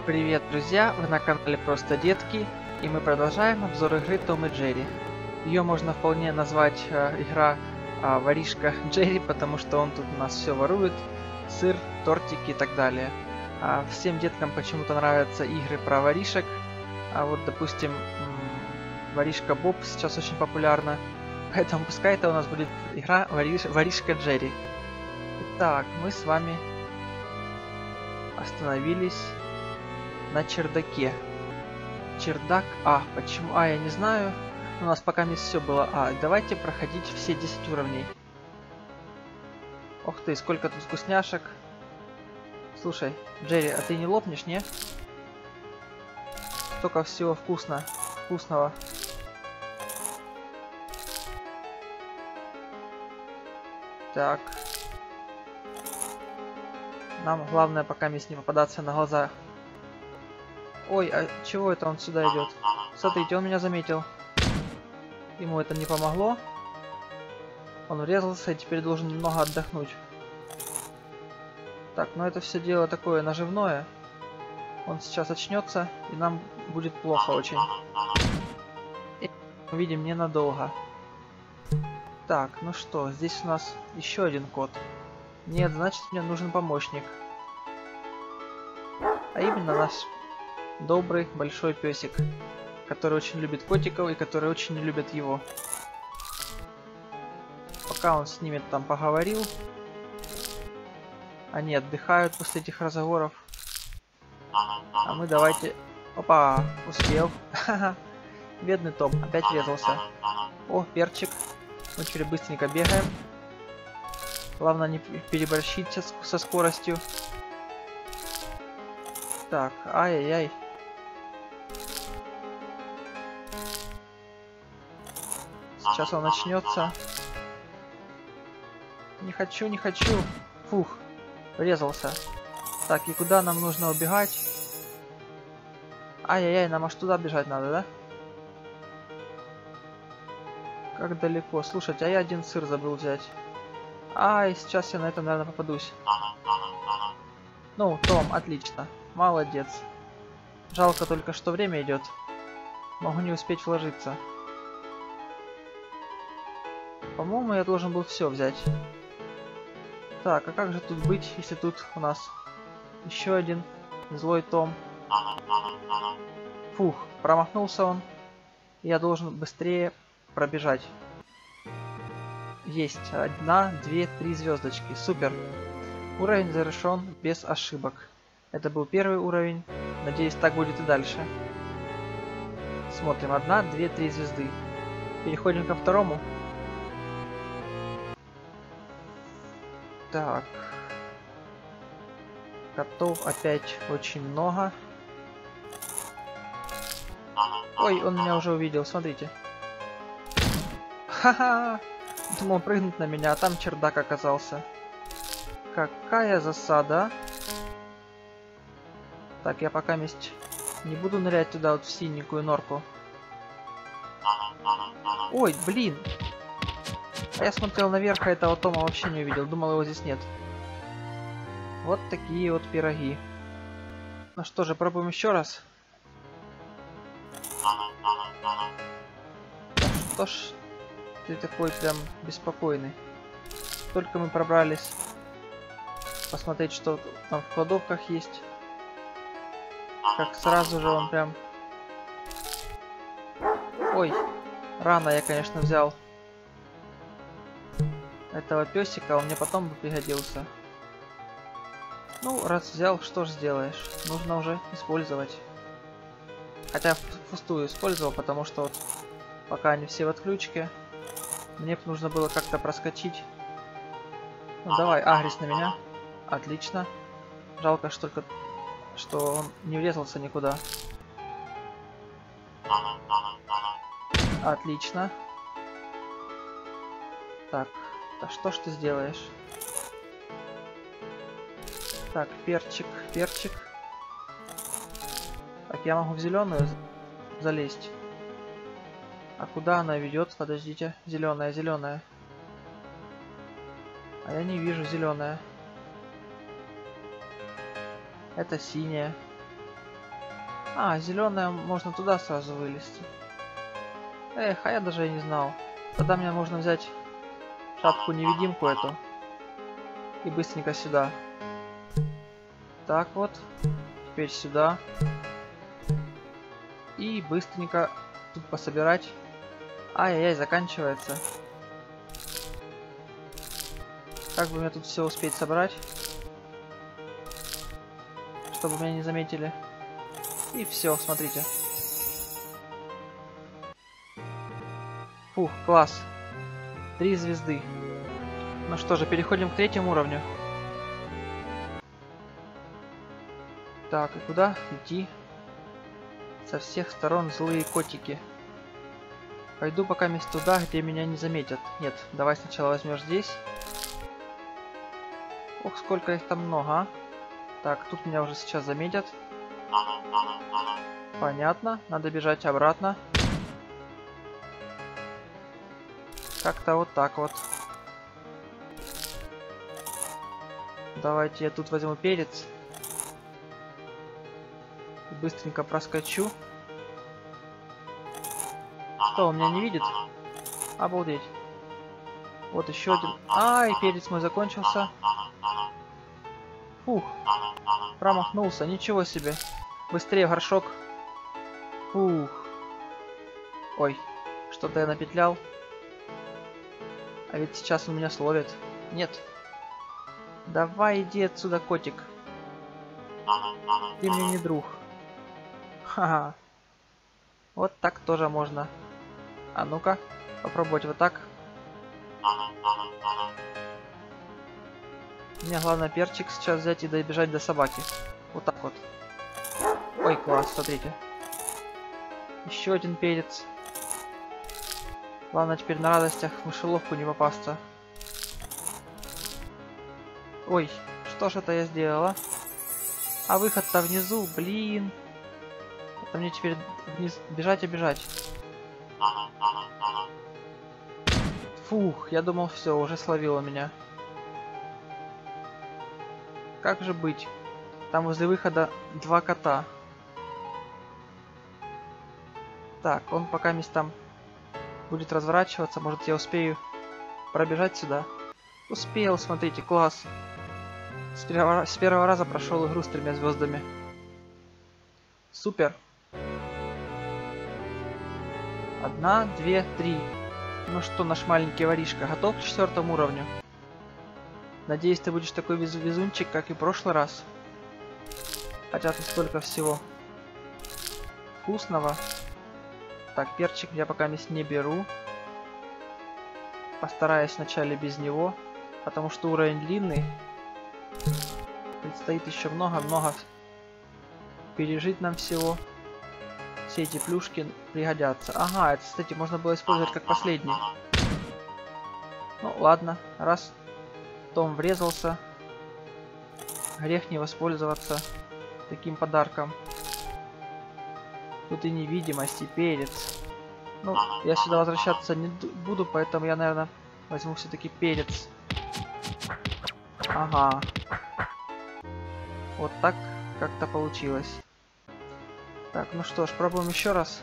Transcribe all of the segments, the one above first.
Привет, друзья! Вы на канале Просто Детки, и мы продолжаем обзор игры Том и Джерри. Ее можно вполне назвать игра воришка Джерри, потому что он тут у нас все ворует: сыр, тортики и так далее. Всем деткам почему-то нравятся игры про воришек, а вот, допустим, воришка Боб сейчас очень популярна, поэтому пускай это у нас будет игра воришка Джерри. Итак, мы с вами остановились на чердаке. Чердак А. Почему А, я не знаю. У нас пока не все было А. Давайте проходить все 10 уровней. Ох ты, сколько тут вкусняшек. Слушай, Джерри, а ты не лопнешь, не? Столько всего вкусного. Так. Нам главное пока не попадаться на глаза. Ой, а чего это он сюда идет? Смотрите, он меня заметил. Ему это не помогло. Он врезался и теперь должен немного отдохнуть. Так, но это все дело такое наживное. Он сейчас очнется, и нам будет плохо очень. И увидим ненадолго. Так, ну что, здесь у нас еще один код. Нет, значит, мне нужен помощник. А именно наш добрый большой песик, который очень любит котиков и которые очень не любят его. Пока он с ними там поговорил, они отдыхают после этих разговоров. А мы давайте... Опа, успел. Бедный Том, опять врезался. О, перчик. Мы теперь быстренько бегаем. Главное не переборщить со скоростью. Так, ай-яй-яй. Сейчас он начнется. Не хочу. Фух, врезался. Так, и куда нам нужно убегать? Ай-яй-яй, нам аж туда бежать надо, да? Как далеко? Слушайте, а я один сыр забыл взять. Ай, сейчас я на это, наверное, попадусь. Ну, Том, отлично. Молодец. Жалко только, что время идет. Могу не успеть вложиться. По-моему, я должен был все взять. Так, а как же тут быть, если тут у нас еще один злой Том? Фух, промахнулся он. Я должен быстрее пробежать. Есть. 1, 2, 3 звездочки. Супер. Уровень завершен без ошибок. Это был первый уровень. Надеюсь, так будет и дальше. Смотрим. 1, 2, 3 звезды. Переходим ко второму. Так. Котов опять очень много. Ой, он меня уже увидел, смотрите. Ха-ха! Думал прыгнуть на меня, а там чердак оказался. Какая засада. Так, я пока не буду нырять туда вот в синенькую норку. Ой, блин! А я смотрел наверх, а этого Тома вообще не увидел. Думал, его здесь нет. Вот такие вот пироги. Ну что же, пробуем еще раз. Что ж ты такой прям беспокойный? Только мы пробрались посмотреть, что там в кладовках есть. Как сразу же он прям... Ой, рано я, конечно, взял этого песика, он мне потом бы пригодился. Ну, раз взял, что ж сделаешь? Нужно уже использовать. Хотя впустую использовал, потому что вот пока они все в отключке, мне нужно было как-то проскочить. Ну давай, агрись на меня. Отлично. Жалко, что только что он не врезался никуда. Отлично. Так, да что ж ты сделаешь? Так, перчик. Так, я могу в зеленую залезть. А куда она ведет? Подождите. Зеленая. А я не вижу зеленая. Это синяя. А, зеленая можно туда сразу вылезти. Эх, а я даже и не знал. Тогда мне можно взять шапку-невидимку эту. И быстренько сюда. Так вот. Теперь сюда. И быстренько тут пособирать. Ай-яй-яй, заканчивается. Как бы мне тут все успеть собрать, чтобы меня не заметили. И все, смотрите. Фух, класс. 3 звезды. Ну что же, переходим к 3-му уровню. Так, и куда идти? Со всех сторон злые котики. Пойду пока мест туда, где меня не заметят. Нет, давай сначала возьмешь здесь. Ох, сколько их там много, а? Так, тут меня уже сейчас заметят. Понятно, надо бежать обратно. Как-то вот так вот. Давайте я тут возьму перец. Быстренько проскочу. Что, он меня не видит? Обалдеть. Вот еще один. Ай, перец мой закончился. Фух. Промахнулся, ничего себе. Быстрее в горшок. Фух. Ой, что-то я напетлял. А ведь сейчас он меня словит. Нет. Давай иди отсюда, котик. Ты мне не друг. Ха-ха. Вот так тоже можно. А ну-ка, попробовать вот так. Мне главное перчик сейчас взять и добежать до собаки. Вот так вот. Ой, класс, смотрите. Еще один перец. Главное теперь на радостях в мышеловку не попасться. Ой, что ж это я сделала? А выход-то внизу, блин. Это мне теперь вниз бежать и бежать. Фух, я думал, все, уже словило меня. Как же быть? Там возле выхода 2 кота. Так, он пока местам будет разворачиваться. Может, я успею пробежать сюда? Успел, смотрите, класс. С первого раза прошел игру с 3 звездами. Супер. 1, 2, 3. Ну что, наш маленький воришка, готов к 4-му уровню? Надеюсь, ты будешь такой везунчик, как и в прошлый раз. Хотя тут столько всего вкусного. Так, перчик я пока не беру. Постараюсь вначале без него, потому что уровень длинный. Предстоит еще много-много пережить нам всего. Все эти плюшки пригодятся. Ага, это, кстати, можно было использовать как последний. Ну, ладно, раз Том врезался, грех не воспользоваться таким подарком. Тут и невидимость, и перец. Ну, я сюда возвращаться не буду, поэтому я, наверное, возьму все-таки перец. Ага. Вот так как-то получилось. Так, ну что ж, пробуем еще раз.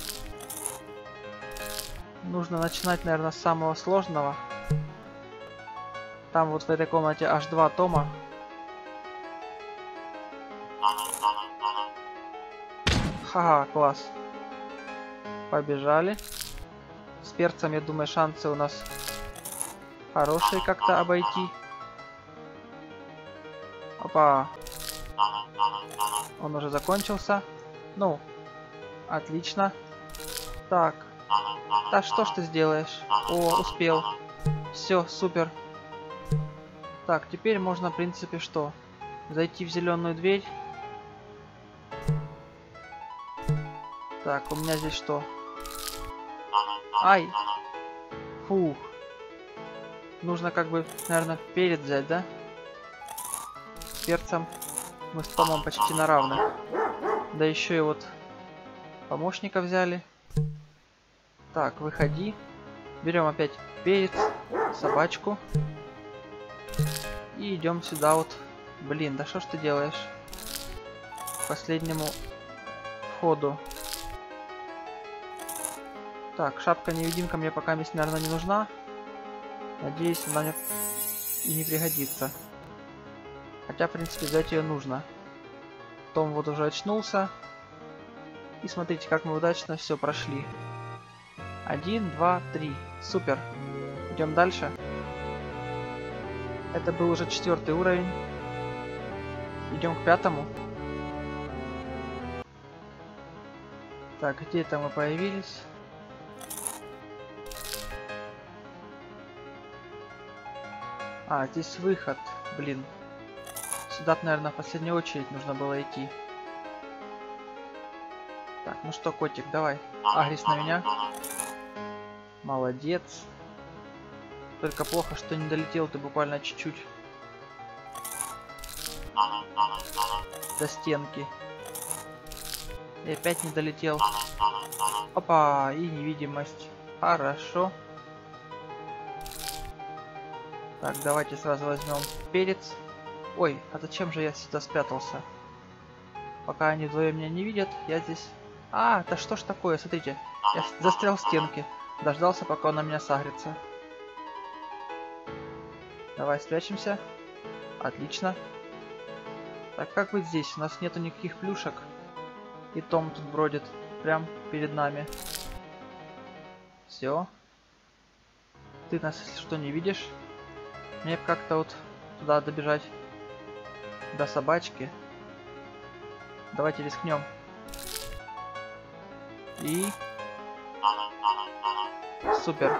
Нужно начинать, наверное, с самого сложного. Там вот в этой комнате аж 2 тома. Ха-ха, класс. Побежали. С перцем, я думаю, шансы у нас хорошие как-то обойти. Опа. Он уже закончился. Ну, отлично. Так. Да что ж ты сделаешь? О, успел. Все, супер. Так, теперь можно, в принципе, что? Зайти в зеленую дверь. Так, у меня здесь что? Ай! Фух. Нужно как бы, наверное, перец взять, да? С перцем мы с Томом почти на равных. Да еще и вот помощника взяли. Так, выходи. Берем опять перец, собачку. И идем сюда вот. Блин, да что ж ты делаешь? К последнему. походу. Так, шапка-невидимка мне пока, наверное, не нужна. Надеюсь, она мне и не пригодится. Хотя, в принципе, взять ее нужно. Том вот уже очнулся. И смотрите, как мы удачно все прошли. 1, 2, 3. Супер. Идем дальше. Это был уже 4-й уровень. Идем к 5-му. Так, где это мы появились? А, здесь выход. Блин. Сюда, наверное, в последнюю очередь нужно было идти. Так, ну что, котик, давай. Агрись на меня. Молодец. Только плохо, что не долетел ты буквально чуть-чуть. До стенки. И опять не долетел. Опа, и невидимость. Хорошо. Так, давайте сразу возьмем перец. Ой, а зачем же я сюда спрятался? Пока они вдвоем меня не видят, я здесь... А, да что ж такое, смотрите. Я застрял в стенке. Дождался, пока он на меня сагрится. Давай спрячемся. Отлично. Так, как быть здесь? У нас нету никаких плюшек. И Том тут бродит прям перед нами. Все. Ты нас, если что, не видишь. Мне как-то вот туда добежать. До собачки. Давайте рискнем. И... Супер.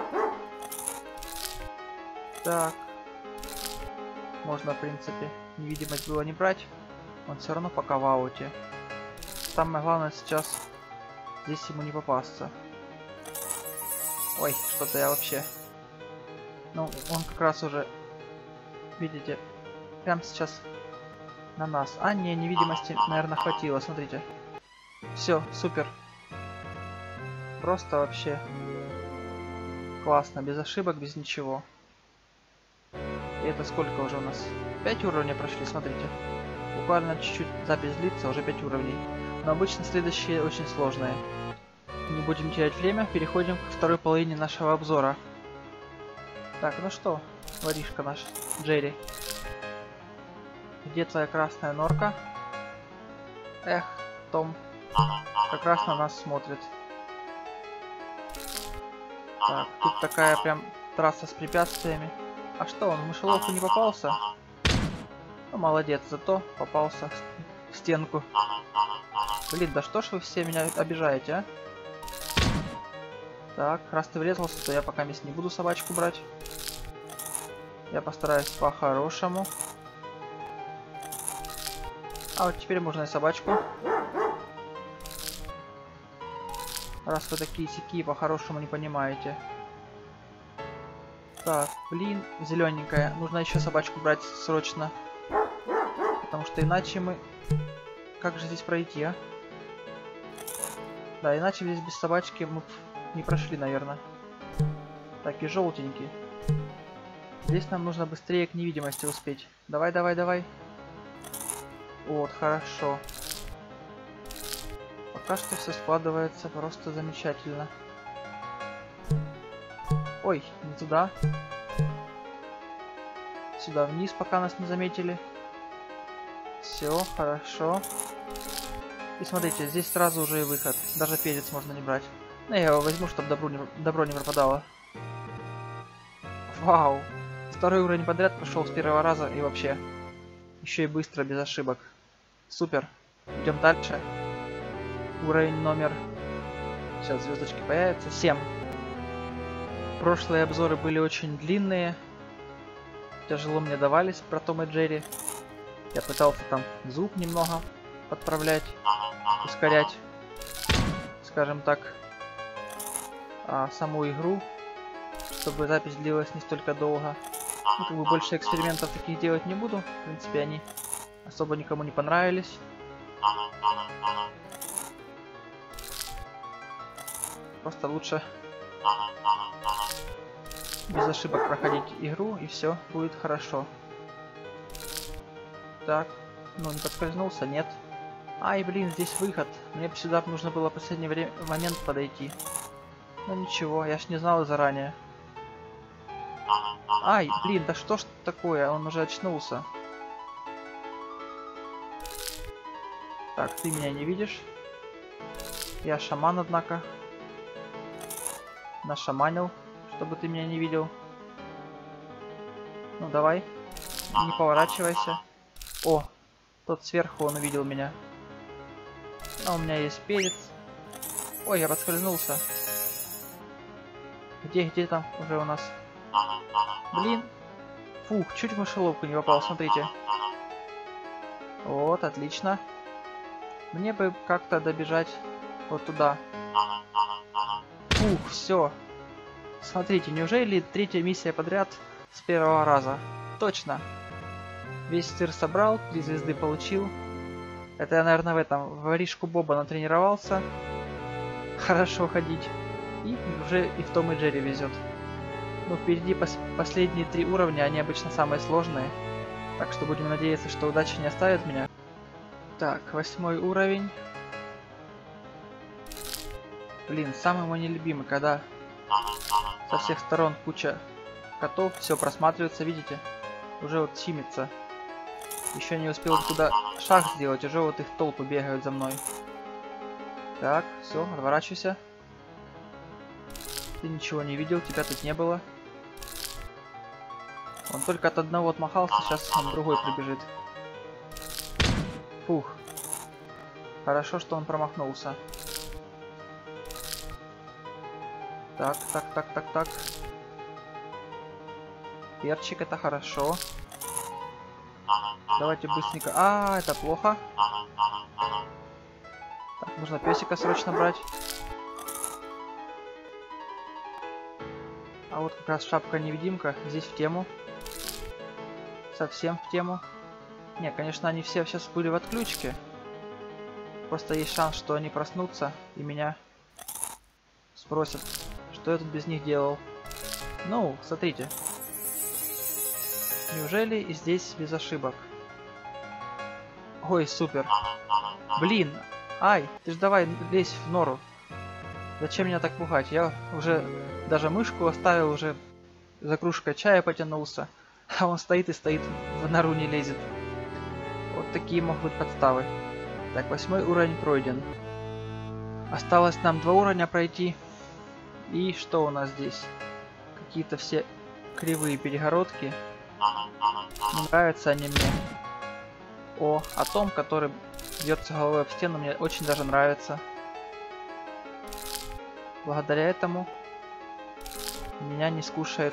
Так. Можно, в принципе, невидимость было не брать. Он все равно пока в ауте. Самое главное сейчас здесь ему не попасться. Ой, что-то я вообще... Ну, он как раз уже... Видите? Прям сейчас на нас. А, не, невидимости, наверное, хватило. Смотрите. Все, супер. Просто вообще классно. Без ошибок, без ничего. И это сколько уже у нас? 5 уровней прошли, смотрите. Буквально чуть-чуть запись длится, уже 5 уровней. Но обычно следующие очень сложные. Не будем терять время, переходим к второй половине нашего обзора. Так, ну что, воришка наш, Джерри. Где твоя красная норка? Эх, Том как раз на нас смотрит. Так, тут такая прям трасса с препятствиями. А что, он в мышеловку не попался? Ну, молодец, зато попался в стенку. Блин, да что ж вы все меня обижаете, а? Так, раз ты врезался, то я пока не буду собачку брать. Я постараюсь по-хорошему. А вот теперь можно и собачку. Раз вы такие сякие по-хорошему не понимаете. Так, блин, зелененькая. Нужно еще собачку брать срочно. Потому что иначе мы... Как же здесь пройти, а? Да, иначе здесь без собачки мы не прошли, наверное. Так, и желтенький. Здесь нам нужно быстрее к невидимости успеть. Давай, давай, давай. Вот, хорошо. Пока что все складывается просто замечательно. Ой, не туда. Сюда вниз, пока нас не заметили. Все, хорошо. И смотрите, здесь сразу уже и выход. Даже перец можно не брать. Ну, я его возьму, чтобы добро не пропадало. Вау! Второй уровень подряд прошел с первого раза и вообще. Еще и быстро, без ошибок. Супер. Идем дальше. Уровень номер... Сейчас звездочки появятся. 7. Прошлые обзоры были очень длинные. Тяжело мне давались про Том и Джерри. Я пытался там звук немного подправлять, ускорять, скажем так, саму игру, чтобы запись длилась не столько долго. Ну, как бы больше экспериментов таких делать не буду. В принципе, они особо никому не понравились. Просто лучше без ошибок проходить игру, и все будет хорошо. Так, ну не подскользнулся, нет. Ай, блин, здесь выход. Мне бы сюда нужно было в последний момент подойти. Ну ничего, я ж не знал заранее. Ай, блин, да что ж такое? Он уже очнулся. Так, ты меня не видишь. Я шаман, однако. Нашаманил, чтобы ты меня не видел. Ну давай. Не поворачивайся. О, тот сверху, он увидел меня. А у меня есть перец. Ой, я подскользнулся. Где там уже у нас? Блин. Фух, чуть в мышеловку не попал, смотрите. Вот, отлично. Мне бы как-то добежать вот туда. Фух, все. Смотрите, неужели третья миссия подряд с первого раза? Точно. Весь сыр собрал, 3 звезды получил. Это я, наверное, в этом воришку Боба натренировался. Хорошо ходить. И уже и в Том и Джерри везет. Но впереди последние 3 уровня, они обычно самые сложные. Так что будем надеяться, что удача не оставит меня. Так, 8 уровень. Блин, самый мой нелюбимый, когда со всех сторон куча котов, все просматривается, видите? Уже вот чимится. Еще не успел туда шаг сделать, уже вот их толпы бегают за мной. Так, все, отворачивайся. Ты ничего не видел, тебя тут не было. Он только от одного отмахался, сейчас он другой прибежит. Фух. Хорошо, что он промахнулся. Так. Перчик, это хорошо. Давайте быстренько. А, это плохо. Так, нужно песика срочно брать. А вот как раз шапка-невидимка здесь в тему. Совсем в тему. Не, конечно, они все сейчас были в отключке. Просто есть шанс, что они проснутся и меня спросят, что я тут без них делал. Ну, смотрите. Неужели и здесь без ошибок? Ой, супер. Блин. Ай, ты ж давай лезь в нору. Зачем меня так пугать? Я уже даже мышку оставил, уже за кружкой чая потянулся. А он стоит и стоит, в нору не лезет. Вот такие могут быть подставы. Так, 8 уровень пройден. Осталось нам 2 уровня пройти. И что у нас здесь? Какие-то все кривые перегородки. Не нравятся они мне. О, а Том, который бьется головой об стену, мне очень даже нравится. Благодаря этому меня не скушает.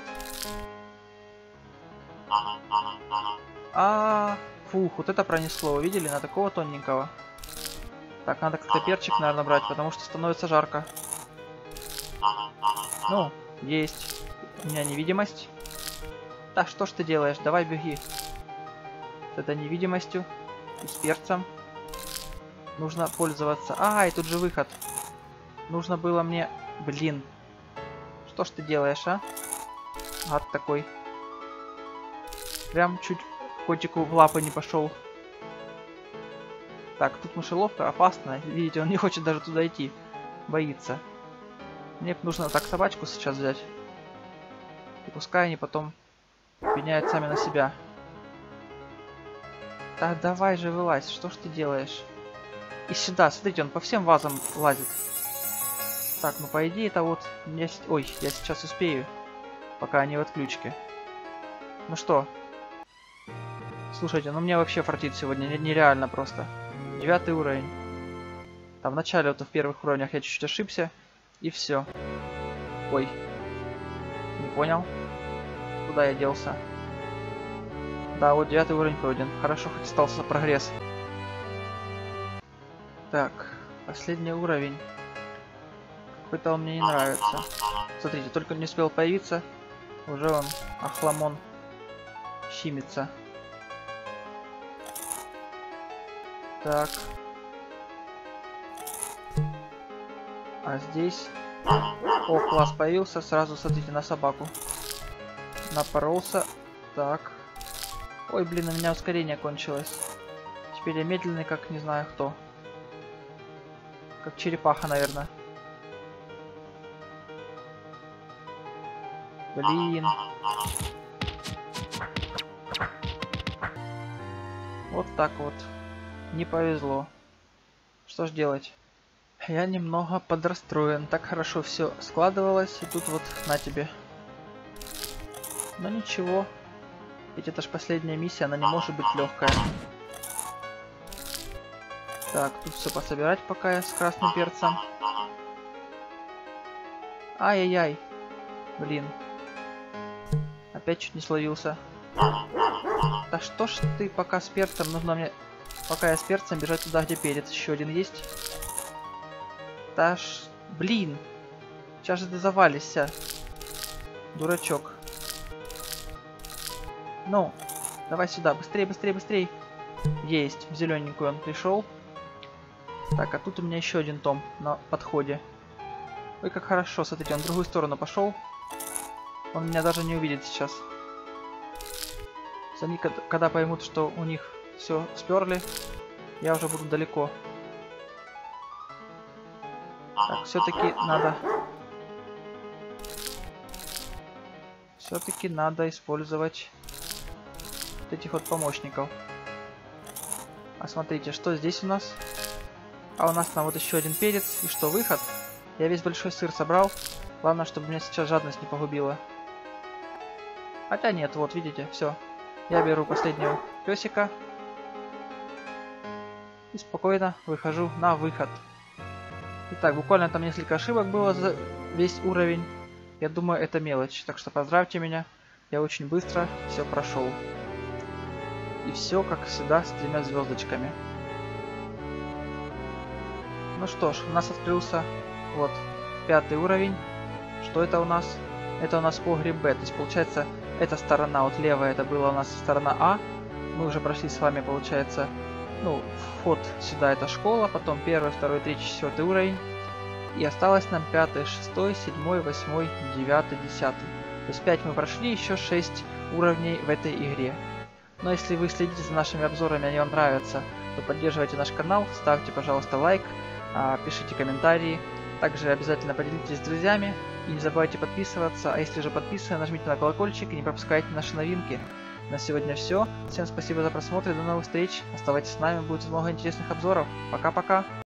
Фух, вот это пронесло. Видели? На такого тоненького. Так, надо как-то перчик, наверное, брать, потому что становится жарко. Ну, есть. У меня невидимость. Да что ж ты делаешь? Давай беги. С этой невидимостью и с перцем нужно пользоваться. И тут же выход. Нужно было мне... Блин. Что ж ты делаешь, а? Гад такой. Прям чуть котику в лапы не пошел. Так, тут мышеловка опасная. Видите, он не хочет даже туда идти. Боится. Мне нужно так собачку сейчас взять. И пускай они потом пеняют сами на себя. Да давай же вылазь, что ж ты делаешь? И сюда, смотрите, он по всем вазам лазит. Так, ну по идее это вот... Ой, я сейчас успею. Пока они в отключке. Ну что? Слушайте, ну мне вообще фартит сегодня нереально просто. 9 уровень. Там в начале, вот в первых уровнях я чуть-чуть ошибся. И все. Ой. Не понял. Куда я делся? Да, вот 9 уровень пройден. Хорошо, хоть остался прогресс. Так, последний уровень. Какой-то он мне не нравится. Смотрите, только не успел появиться. Уже он, охламон, щимится. Так. А здесь... О, класс появился. Сразу, смотрите, на собаку. Напоролся. Так. Ой, блин, у меня ускорение кончилось. Теперь я медленный, как не знаю кто. Как черепаха, наверное. Блин. Вот так вот. Не повезло. Что ж делать? Я немного подрастроен. Так хорошо все складывалось, и тут вот на тебе. Но ничего. Ведь это ж последняя миссия, она не может быть легкая. Так, тут все пособирать пока я с красным перцем. Ай-яй-яй. Блин. Опять чуть не словился. Да что ж ты пока с перцем, нужно мне, пока я с перцем, бежать туда, где перец. Еще один есть. Да ж, блин. Сейчас же ты завалишься. Дурачок. Ну, давай сюда, быстрее, быстрее, быстрее. Есть, в зелененькую он пришел. Так, а тут у меня еще один том на подходе. Ой, как хорошо, смотрите, он в другую сторону пошел. Он меня даже не увидит сейчас. Они, когда поймут, что у них все сперли, я уже буду далеко. Так, все-таки надо... Все-таки надо использовать вот этих вот помощников. А смотрите, что здесь у нас? А у нас там вот еще один перец. И что, выход? Я весь большой сыр собрал. Главное, чтобы меня сейчас жадность не погубила. Хотя нет, вот, видите, все. Я беру последнего песика. И спокойно выхожу на выход. Итак, буквально там несколько ошибок было за весь уровень. Я думаю, это мелочь. Так что поздравьте меня. Я очень быстро все прошел. И все, как всегда, с 3 звездочками. Ну что ж, у нас открылся вот 5-й уровень. Что это у нас? Это у нас погреб Б. То есть получается, эта сторона, вот левая, это была у нас сторона А. Мы уже прошли с вами, получается, ну, вход сюда это школа, потом 1, 2, 3, 4 уровень. И осталось нам 5, 6, 7, 8, 9, 10. То есть 5 мы прошли, еще 6 уровней в этой игре. Но если вы следите за нашими обзорами, они вам нравятся, то поддерживайте наш канал, ставьте, пожалуйста, лайк, пишите комментарии. Также обязательно поделитесь с друзьями и не забывайте подписываться. А если уже подписаны, нажмите на колокольчик и не пропускайте наши новинки. На сегодня все. Всем спасибо за просмотр и до новых встреч. Оставайтесь с нами, будет много интересных обзоров. Пока-пока.